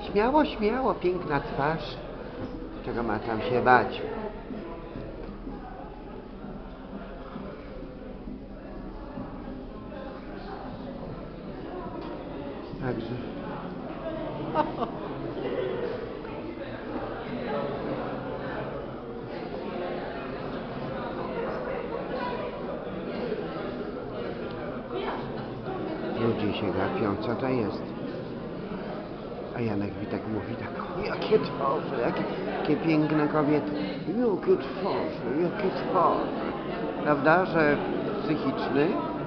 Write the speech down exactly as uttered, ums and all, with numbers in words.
Śmiało, śmiało, piękna twarz. Czego ma tam się bać? Także... Ludzie się gapią, co to jest? A Janek Witek mówi tak: jakie twarze, jakie, jakie piękne kobiety, jakie twarze, jakie twarze. Prawda, że psychiczny?